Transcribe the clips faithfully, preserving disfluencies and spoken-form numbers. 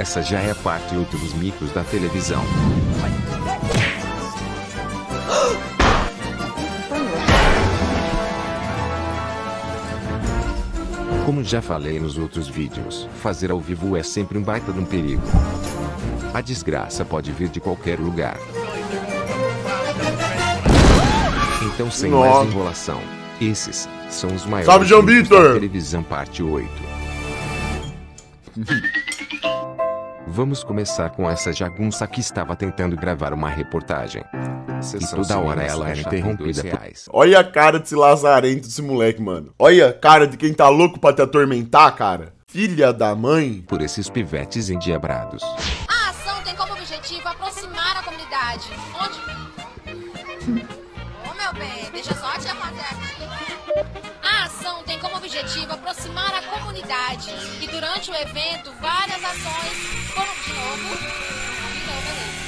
Essa já é a parte útil dos micos da televisão. Como já falei nos outros vídeos, fazer ao vivo é sempre um baita de um perigo. A desgraça pode vir de qualquer lugar. Então, sem Nossa. mais enrolação, esses são os maiores Salve, João micos da Vitor! televisão parte oito. Vamos começar com essa jagunça que estava tentando gravar uma reportagem. E toda hora ela era interrompida por... Olha a cara desse lazarento desse moleque, mano. Olha a cara de quem tá louco pra te atormentar, cara. Filha da mãe. Por esses pivetes endiabrados. A ação tem como objetivo aproximar a comunidade. Onde... Ô, meu bem, deixa só a tia fazer aqui. A ação tem como objetivo aproximar a comunidade. E durante o evento, várias ações foram... De novo. De novo,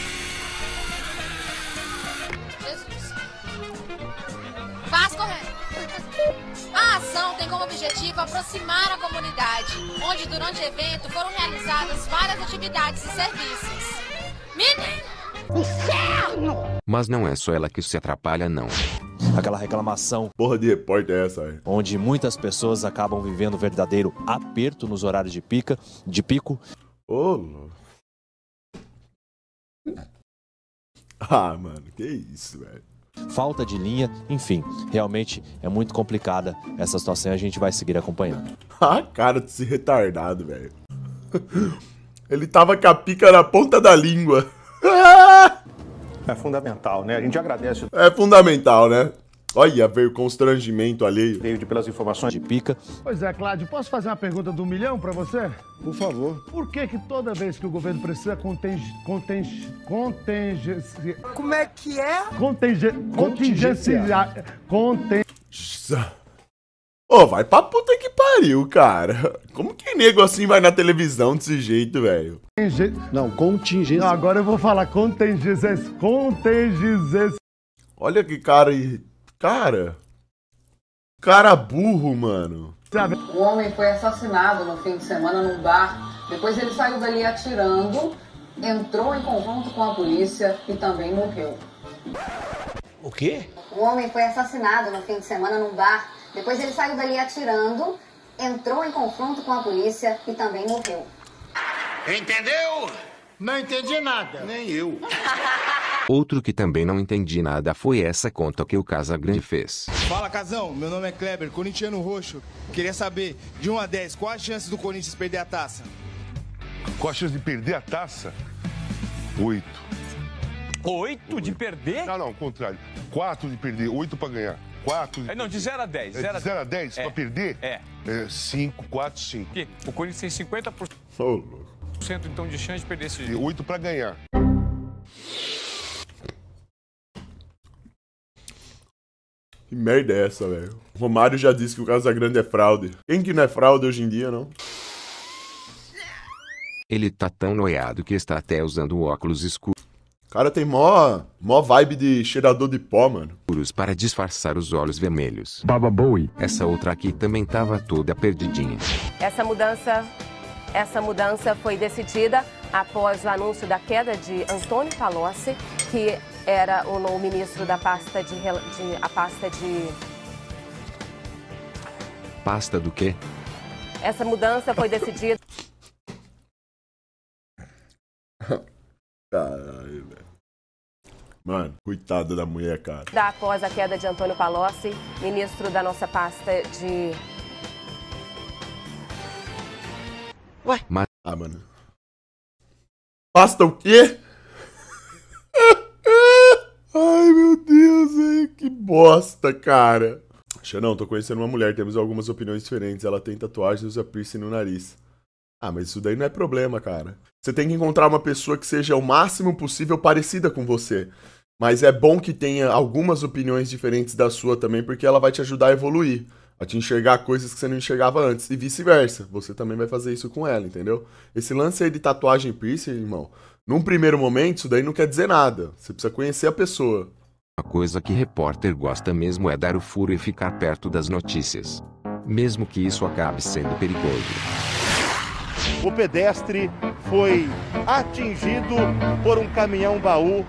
beleza. Jesus. Faz correto. A ação tem como objetivo aproximar a comunidade, onde durante o evento foram realizadas várias atividades e serviços. Menino! Inferno! Mas não é só ela que se atrapalha, não. Aquela reclamação. Porra de repórter é essa, velho? Onde muitas pessoas acabam vivendo um verdadeiro aperto nos horários de pica, de pico. Ô, louco. Ah, mano, que isso, velho. Falta de linha, enfim, realmente é muito complicada essa situação e a gente vai seguir acompanhando. A cara desse retardado, velho. Ele tava com a pica na ponta da língua. É fundamental, né? A gente agradece. É fundamental, né? Olha, veio constrangimento alheio. David, pelas informações De pica. Pois é, Cláudio, posso fazer uma pergunta do milhão pra você? Por favor. Por que que toda vez que o governo precisa conting... conting... contingenciar... Como é que é? Continge... contingenciar... Conten... Ô, vai pra puta que pariu, cara. Como que nego assim vai na televisão desse jeito, velho? Não, contingência... Não, agora eu vou falar contingência... Contingência... Olha que cara... Cara... Cara burro, mano. O homem foi assassinado no fim de semana num bar. Depois ele saiu dali atirando, entrou em confronto com a polícia e também morreu. O quê? O homem foi assassinado no fim de semana num bar. Depois ele saiu dali atirando, entrou em confronto com a polícia e também morreu. Entendeu? Não entendi nada. Nem eu. Outro que também não entendi nada foi essa conta que o Casagrande fez. Fala, Casão. Meu nome é Kleber, corintiano roxo. Queria saber, de um a dez, qual a chance do Corinthians perder a taça? Qual a chance de perder a taça? Oito. Oito de perder? Não, não, ao contrário. Quatro de perder, oito pra ganhar. Quatro de... É, não, de zero a dez. É, de zero a dez é. pra perder? É. É cinco, quatro, cinco. Porque o Corinthians tem cinquenta por cento então de chance de perder esse E jogo. oito pra ganhar. Que merda é essa, velho? O Romário já disse que o Casagrande é fraude. Quem que não é fraude hoje em dia, não? Ele tá tão noiado que está até usando óculos escuros O cara tem mó, mó vibe de cheirador de pó, mano. para disfarçar os olhos vermelhos. Baba Bowie. Essa outra aqui também tava toda perdidinha. Essa mudança, essa mudança foi decidida após o anúncio da queda de Antônio Palocci, que era o novo ministro da pasta de, de a pasta de... Pasta do quê? Essa mudança foi decidida... Caralho, velho. Mano, coitada da mulher, cara. Após a queda de Antônio Palocci, ministro da nossa pasta de... Ué? Mas... Ah, mano. Pasta o quê? Ai, meu Deus, velho. Que bosta, cara. Xanão, tô conhecendo uma mulher, temos algumas opiniões diferentes. Ela tem tatuagens e usa piercing no nariz. Ah, mas isso daí não é problema, cara. Você tem que encontrar uma pessoa que seja o máximo possível parecida com você. Mas é bom que tenha algumas opiniões diferentes da sua também, porque ela vai te ajudar a evoluir. A te enxergar coisas que você não enxergava antes. E vice-versa. Você também vai fazer isso com ela, entendeu? Esse lance aí de tatuagem e piercing, irmão, num primeiro momento, isso daí não quer dizer nada. Você precisa conhecer a pessoa. Uma coisa que repórter gosta mesmo é dar o furo e ficar perto das notícias. Mesmo que isso acabe sendo perigoso. O pedestre foi atingido por um caminhão baú.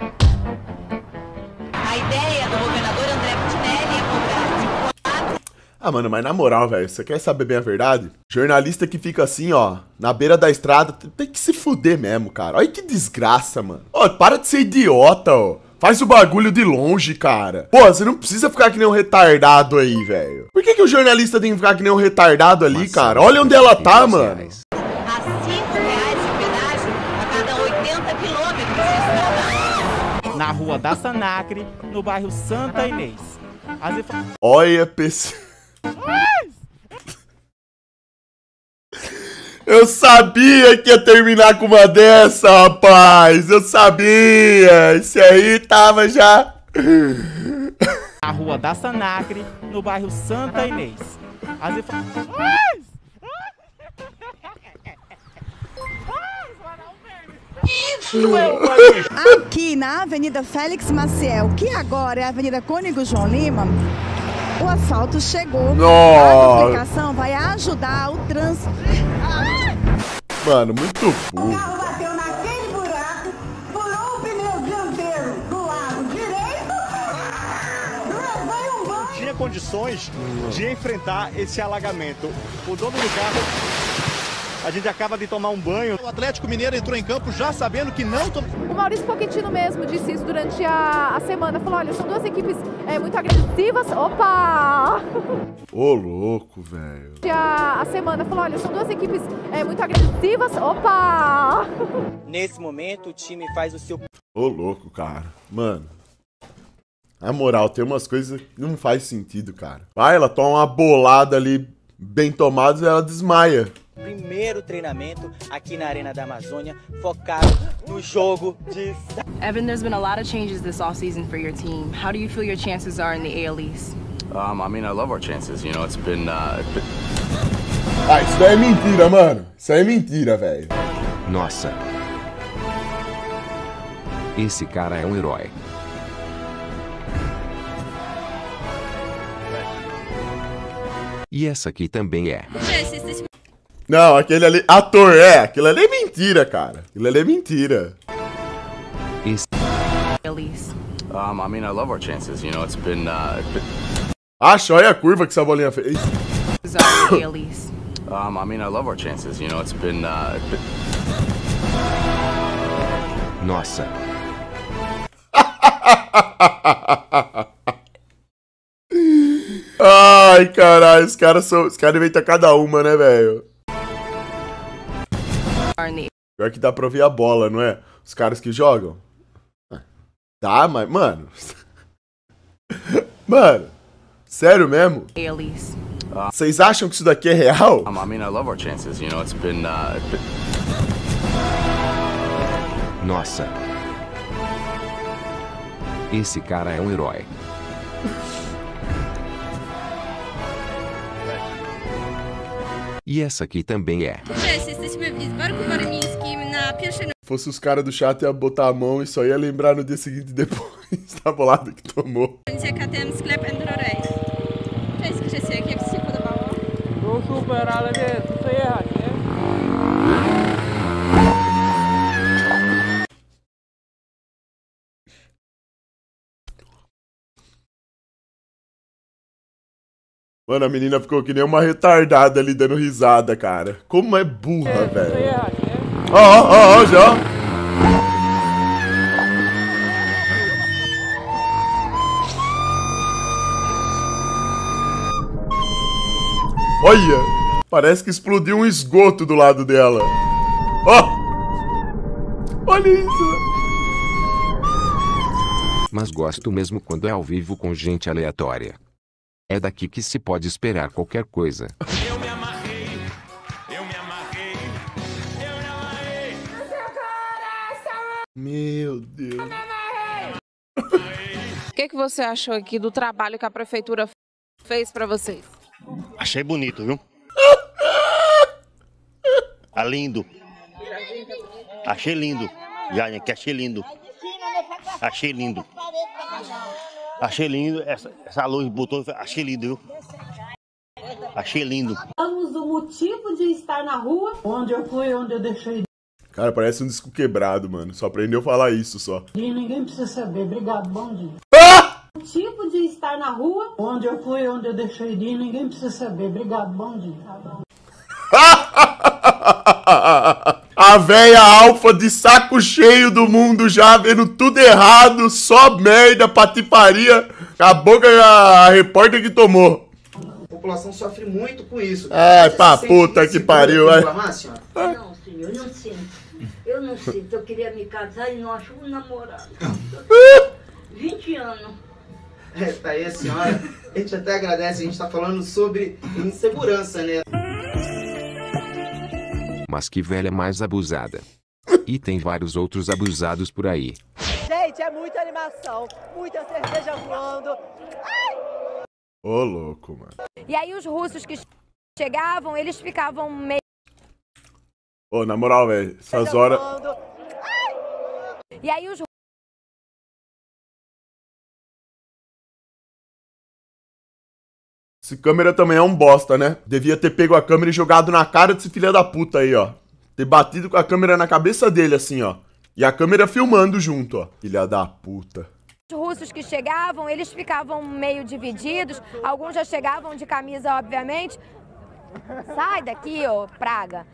A ideia do governador André Putinelli é cobrar de quatro... Ah, mano, mas na moral, velho, você quer saber bem a verdade? Jornalista que fica assim, ó, na beira da estrada, tem que se fuder mesmo, cara. Olha que desgraça, mano. Ó, para de ser idiota, ó. Faz o bagulho de longe, cara. Pô, você não precisa ficar que nem um retardado aí, velho. Por que que o jornalista tem que ficar que nem um retardado ali, cara? Olha onde ela tá, mano. A cinco reais de pedágio a cada oitenta quilômetros de estrada. Na rua da Sanacre, no bairro Santa Inês. As inf... Olha, P C... Eu sabia que ia terminar com uma dessa, rapaz. Eu sabia. Esse aí tava já... Na rua da Sanacre, no bairro Santa Inês. As inf... Aqui na Avenida Félix Maciel, que agora é a Avenida Cônego João Lima, o asfalto chegou. Nossa. A duplicação vai ajudar o trânsito. Mano, muito burro. O carro bateu naquele buraco, furou o pneu dianteiro do lado direito, levou um banho. Tinha condições de enfrentar esse alagamento. O dono do carro... A gente acaba de tomar um banho. O Atlético Mineiro entrou em campo já sabendo que não... To... O Maurício Pochettino mesmo disse isso durante a, a semana. Falou, olha, são duas equipes é, muito agressivas. Opa! Ô, louco, velho. A, a semana falou, olha, são duas equipes é, muito agressivas. Opa! Nesse momento, o time faz o seu... Ô, louco, cara. Mano. Na moral, tem umas coisas que não faz sentido, cara. Vai, ela toma uma bolada ali bem tomada e ela desmaia. Primeiro treinamento aqui na Arena da Amazônia, focado no jogo de... Evan, there's been a lot of changes this offseason for your team. How do you feel your chances are in the A L East? Um, I mean, I love our chances. You know, it's been... Uh, it's been... Ah, isso daí é mentira, mano. Isso aí é mentira, velho. Nossa. Esse cara é um herói. E essa aqui também é. Não, aquele ali... Ator, é. Aquilo ali é mentira, cara. Aquilo ali é mentira. Esse... Um, I mean, I love our chances. You know, it's been... Uh, it's been... Acha, olha a curva que essa bolinha fez. um, I mean, I love our chances. You know, it's been... Uh, it's been... Nossa. Ai, caralho. Os caras são... Os caras inventam cada uma, né, velho? Pior que dá pra ouvir a bola, não é? Os caras que jogam. Dá, mas... Mano... Mano... Sério mesmo? Vocês acham que isso daqui é real? Um, I mean, I love our chances. You know, it's been... Uh, it's been... Nossa. Esse cara é um herói. E essa aqui também é. Se fosse os caras do chat, ia botar a mão e só ia lembrar no dia seguinte depois da bolada que tomou. Mano, a menina ficou que nem uma retardada ali dando risada, cara. Como é burra, velho. Ó, ó, ó, já. Olha, parece que explodiu um esgoto do lado dela. Ó. Olha isso. Mas gosto mesmo quando é ao vivo com gente aleatória. É daqui que se pode esperar qualquer coisa. Eu me amarrei, eu me amarrei, eu me amarrei. Meu Deus. O que, que você achou aqui do trabalho que a prefeitura fez pra vocês? Achei bonito, viu? Tá lindo. Achei lindo. Já, que achei lindo. Achei lindo. Achei lindo, essa, essa luz botou, achei lindo, viu? Achei lindo. Falamos do motivo de estar na rua. Onde eu fui, onde eu deixei. Cara, parece um disco quebrado, mano. Só aprendeu a falar isso, só. E ninguém precisa saber. Obrigado, bom dia. Ah! O tipo de estar na rua, onde eu fui, onde eu deixei de ir, ninguém precisa saber. Obrigado, bom dia. A véia alfa de saco cheio do mundo já, vendo tudo errado, só merda, patifaria. Acabou com a repórter que tomou. A população sofre muito com isso. Ai, pra puta que pariu, vai. Não, senhor, eu não sinto. Eu não sinto. Eu queria me casar e não acho um namorado. vinte anos. É, tá aí a senhora. A gente até agradece, a gente tá falando sobre insegurança, né? Mas que velha mais abusada. E tem vários outros abusados por aí. Gente, é muita animação, muita cerveja voando. Ai! Ô, louco, mano. E aí os russos que chegavam, eles ficavam meio... Ô, na moral, velho, essas horas... E aí os Esse câmera também é um bosta, né? Devia ter pego a câmera e jogado na cara desse filho da puta aí, ó. Ter batido com a câmera na cabeça dele, assim, ó. E a câmera filmando junto, ó. Filha da puta. Os russos que chegavam, eles ficavam meio divididos. Alguns já chegavam de camisa, obviamente. Sai daqui, ô praga.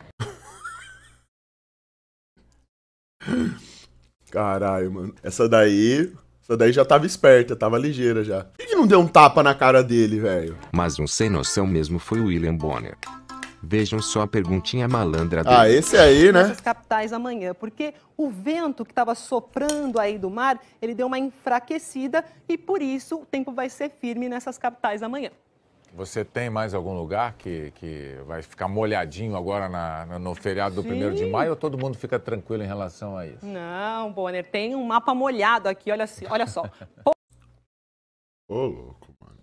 Caralho, mano. Essa daí... Essa daí já tava esperta, tava ligeira já. Por que não deu um tapa na cara dele, velho? Mas um sem noção mesmo foi o William Bonner. Vejam só a perguntinha malandra dele. Ah, esse aí, né? Nessas capitais amanhã, porque o vento que estava soprando aí do mar, ele deu uma enfraquecida e por isso o tempo vai ser firme nessas capitais amanhã. Você tem mais algum lugar que, que vai ficar molhadinho agora na, na, no feriado do primeiro de maio ou todo mundo fica tranquilo em relação a isso? Não, Bonner, tem um mapa molhado aqui, olha, olha só. Ô, oh, louco, mano.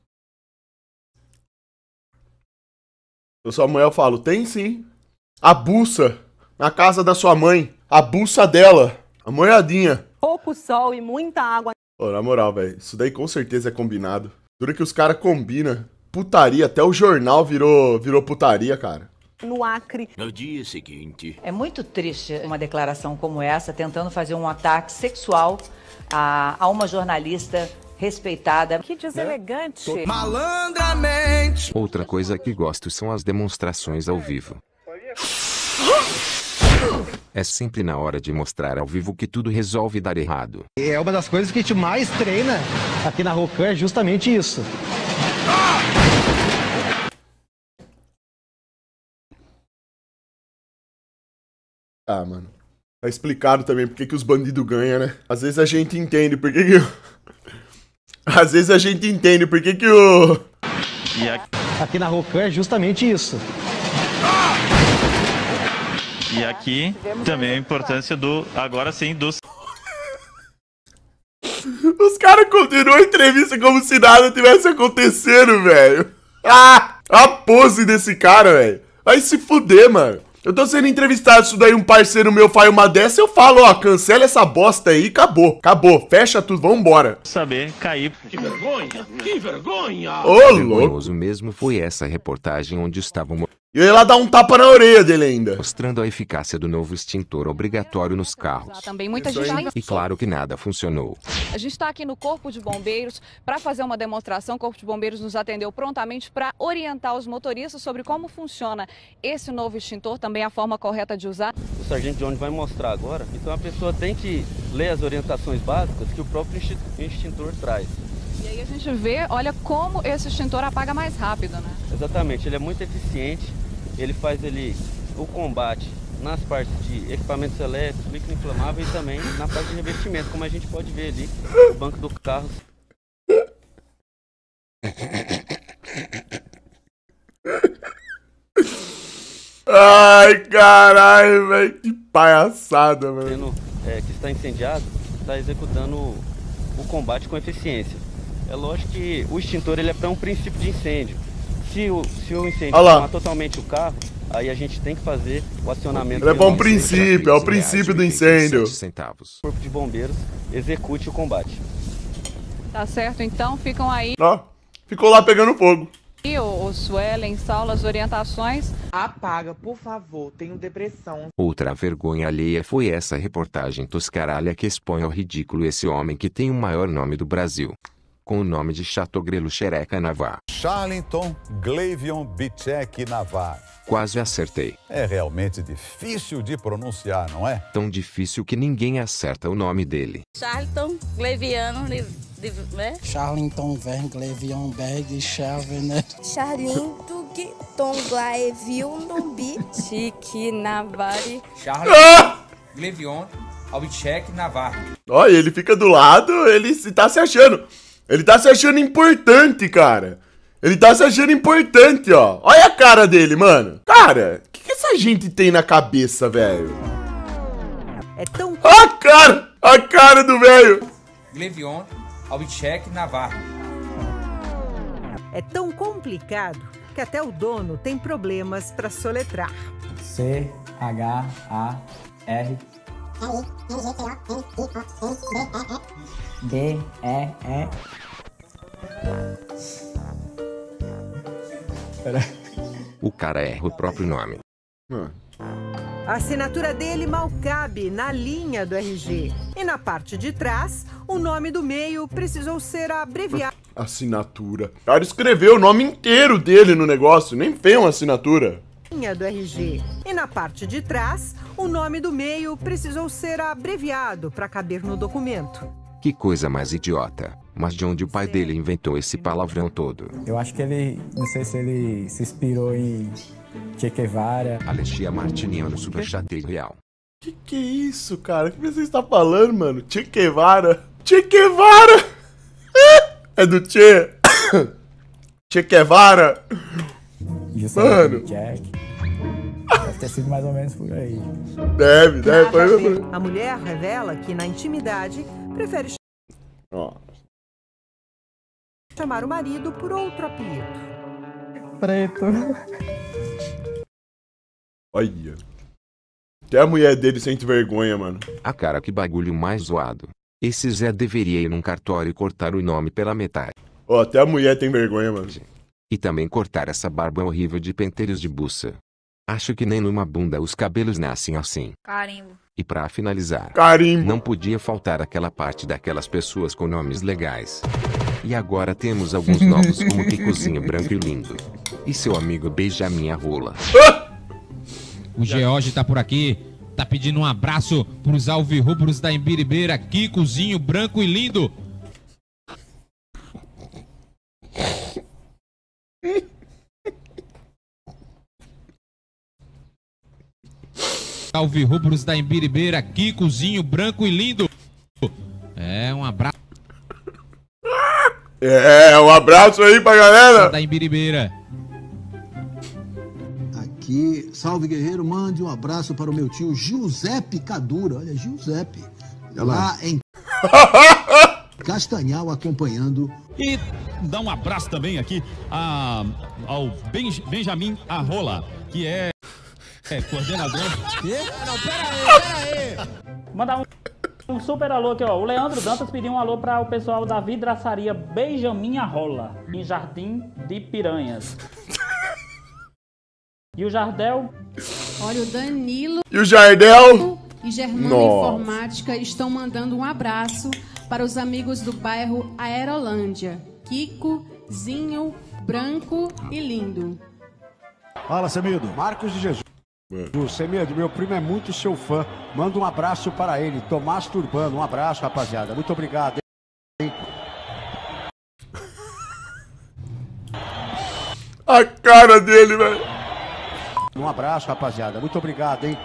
Eu Samuel falo, tem sim. A buça na casa da sua mãe. A buça dela. A molhadinha. Pouco sol e muita água. Ô, na moral, velho, isso daí com certeza é combinado. Dura que os caras combinam. Putaria, até o jornal virou, virou putaria, cara. No Acre. No dia seguinte. É muito triste uma declaração como essa, tentando fazer um ataque sexual a, a uma jornalista respeitada. Que deselegante. Né? Malandramente. Outra coisa que gosto são as demonstrações ao vivo. É sempre na hora de mostrar ao vivo que tudo resolve dar errado. É uma das coisas que a gente mais treina aqui na Rocan, é justamente isso. Ah, mano. Tá explicado também por que que os bandidos ganham, né? Às vezes a gente entende por que que... Às vezes a gente entende por que que o... E aqui... aqui na Rocan é justamente isso. E aqui também a importância do... Agora sim, dos... Os caras continuam a entrevista como se nada tivesse acontecendo, velho. Ah! A pose desse cara, velho. Vai se fuder, mano. Eu tô sendo entrevistado, isso daí um parceiro meu faz uma dessa, eu falo, ó, cancela essa bosta aí e acabou. Acabou, fecha tudo, vambora. Saber cair. Que vergonha, que vergonha. Ô, louco. Vergonhoso mesmo foi essa reportagem onde estavam... E eu ia lá dar um tapa na orelha dele ainda. Mostrando a eficácia do novo extintor obrigatório nos carros. Também muita gente... E claro que nada funcionou. A gente está aqui no Corpo de Bombeiros para fazer uma demonstração. O Corpo de Bombeiros nos atendeu prontamente para orientar os motoristas sobre como funciona esse novo extintor, também a forma correta de usar. O sargento Johnny vai mostrar agora. Então a pessoa tem que ler as orientações básicas que o próprio extintor traz. E aí a gente vê, olha como esse extintor apaga mais rápido, né? Exatamente, ele é muito eficiente, ele faz ele, o combate nas partes de equipamentos elétricos, líquido inflamável e também na parte de revestimento, como a gente pode ver ali no banco do carro. Ai, caralho, velho, que palhaçada, mano. Tendo, é, que está incendiado, está executando o, o combate com eficiência. É lógico que o extintor ele é para um princípio de incêndio. Se o, se o incêndio tomar totalmente o carro, aí a gente tem que fazer o acionamento. Ele é para um princípio, é o princípio do incêndio. O Corpo de Bombeiros execute o combate. Tá certo, então ficam aí. Ó, ficou lá pegando fogo. E o, o o Suelen, Saulo, as orientações. Apaga, por favor, tenho depressão. Outra vergonha alheia foi essa reportagem toscaralha que expõe ao ridículo esse homem que tem o maior nome do Brasil, com o nome de Chatogrelo Xereca Navar. Charlton Gleivion Bichek Navar. Quase acertei. É realmente difícil de pronunciar, não é? Tão difícil que ninguém acerta o nome dele. Charlton Gleiviano, né? Charlton Van Gleivion Berg Chavener. Charlinto Tom Gleivion Bichek Navari. Charlton Gleivion Bichek Navar. Olha, ele fica do lado, ele tá se achando. Ele tá se achando importante, cara. Ele tá se achando importante, ó. Olha a cara dele, mano. Cara, o que, que essa gente tem na cabeça, velho? É tão... A cara! A cara do velho! Gleivion Bichek Navar. É tão complicado que até o dono tem problemas pra soletrar. C H A R D E E. O cara erra o próprio nome. A assinatura dele mal cabe na linha do R G. E na parte de trás, o nome do meio precisou ser abreviado. Assinatura. O cara escreveu o nome inteiro dele no negócio, nem fez uma assinatura. Linha do R G. E na parte de trás, o nome do meio precisou ser abreviado para caber no documento. Que coisa mais idiota. Mas de onde o pai dele inventou esse palavrão todo? Eu acho que ele, não sei se ele se inspirou em Che Guevara. Alexia Martiniano, superchat real. Que que é isso, cara? O que você está falando, mano? Che Guevara? Che Guevara? É do Che? Che Guevara? Mano. Jack. Deve ter sido mais ou menos por aí. Deve, deve. Foi... A mulher revela que na intimidade prefere oh. chamar o marido por outro apelido. Preto. Olha. Até a mulher dele sente vergonha, mano. A cara, que bagulho mais zoado. Esse Zé deveria ir num cartório e cortar o nome pela metade. Ó, oh, até a mulher tem vergonha, mano. E também cortar essa barba horrível de penteiros de buça. Acho que nem numa bunda os cabelos nascem assim. Carimbo. E pra finalizar, Carimbo. Não podia faltar aquela parte daquelas pessoas com nomes legais. E agora temos alguns novos como Kikozinho Branco e Lindo. E seu amigo Benjamin Rola. O George tá por aqui, tá pedindo um abraço pros alvirrubros da Imbiribeira, Kikozinho Branco e Lindo. Alvirrubros da Imbiribeira, Kikozinho Branco e Lindo. É, um abraço. É, um abraço aí pra galera da Imbiribeira. Aqui, salve guerreiro, mande um abraço para o meu tio Giuseppe Cadura. Olha, Giuseppe. Olha lá. lá em Castanhal acompanhando. E dá um abraço também aqui a, ao Benj, Benjamin Arrola, que é, é coordenador. Não, pera aí, pera aí. Mandar um, um super alô aqui, ó. O Leandro Dantas pediu um alô para o pessoal da vidraçaria Benjamin Arrola, em Jardim de Piranhas. E o Jardel? Olha, o Danilo e o Jardel e Germano Informática estão mandando um abraço para os amigos do bairro Aerolândia. Kiko, Zinho, Branco e Lindo. Fala, Semido. Marcos de Jesus. Semido, meu primo é muito seu fã. Manda um abraço para ele. Tomás Turbano. Um abraço, rapaziada. Muito obrigado, hein? A cara dele, velho. Um abraço, rapaziada. Muito obrigado, hein?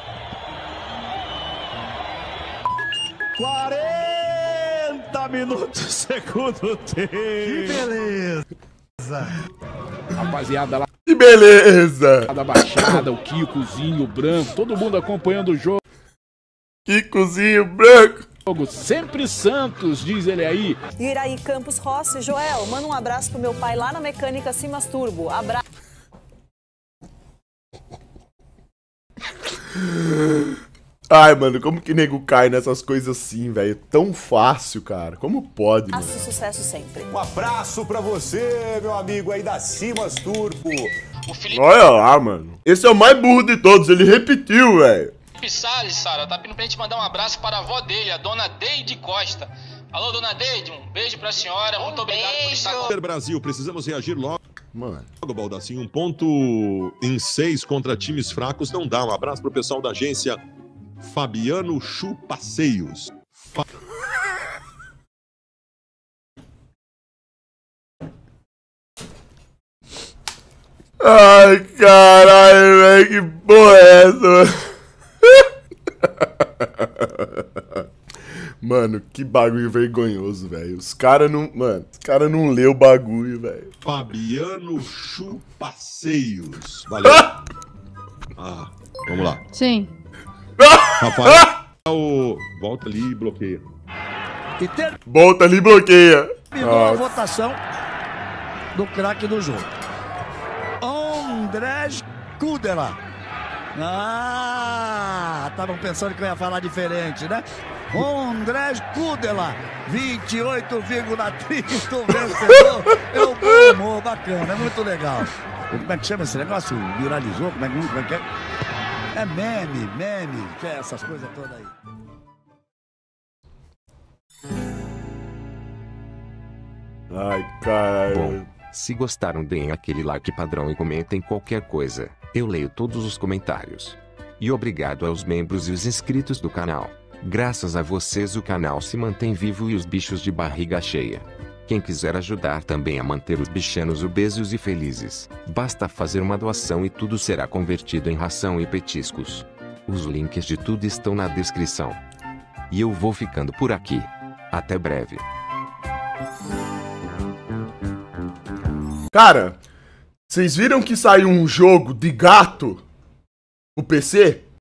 quarenta minutos, segundo tempo. Que beleza. Rapaziada lá. Que beleza. Da Baixada, o Kikozinho Branco. Todo mundo acompanhando o jogo. Kikozinho Branco. Sempre Santos, diz ele aí. Iraí Campos Rossi. Joel, manda um abraço pro meu pai lá na Mecânica Simas Turbo. Abraço. Ai, mano, como que nego cai nessas coisas assim, velho? Tão fácil, cara. Como pode, mano? Faça sucesso sempre. Um abraço pra você, meu amigo aí da Simas Turbo. O Felipe... Olha lá, mano. Esse é o mais burro de todos, ele repetiu, velho. Felipe Salles, Sara, tá pedindo pra gente mandar um abraço para a avó dele, a dona Deide Costa. Alô, dona Deide, um beijo pra senhora, um muito obrigado beijo. por estar com... Brasil, precisamos reagir logo. Mano. Logo, Baldacinho, um ponto em seis contra times fracos não dá. Um abraço pro pessoal da agência Fabiano Chu Passeios. Fa... Ai, caralho, velho, que porra é essa, mano? Mano, que bagulho vergonhoso, velho. Os caras não... Mano, os caras não lê o bagulho, velho. Fabiano Chu Passeios. Valeu. Ah, vamos lá. Sim. Rafael, volta ali e bloqueia. E ter... Volta ali e bloqueia. Terminou a votação do craque do jogo. Andrés Kudela. Ah, estavam pensando que eu ia falar diferente, né? Andrés Kudela, vinte e oito vírgula trinta, o vencedor. É um bom humor, bacana, é muito legal. Como é que chama esse negócio? Viralizou? Como é que, como é, que é? É meme, meme, que é essas coisas todas aí. Ai, caralho. Bom, se gostaram, deem aquele like padrão e comentem qualquer coisa. Eu leio todos os comentários. E obrigado aos membros e os inscritos do canal. Graças a vocês o canal se mantém vivo e os bichos de barriga cheia. Quem quiser ajudar também a manter os bichanos obesos e felizes, basta fazer uma doação e tudo será convertido em ração e petiscos. Os links de tudo estão na descrição. E eu vou ficando por aqui. Até breve. Cara, vocês viram que saiu um jogo de gato? O P C?